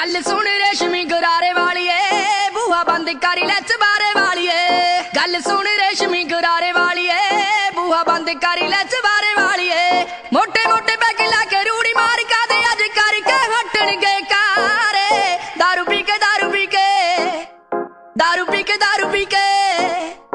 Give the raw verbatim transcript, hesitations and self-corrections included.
गल सुन रेशमी गरारे वालिए बूहा बंद कर ले चबारे वालिए। गल सुन रेशमी गरारे वालिए बूहा बंद कर ले चबारे वालिए। मोटे मोटे पैग लाके रूड़ी मार का दे अज करके हटन गए कारे। दारू पी के दारू पी के दारू पी के दारू पी के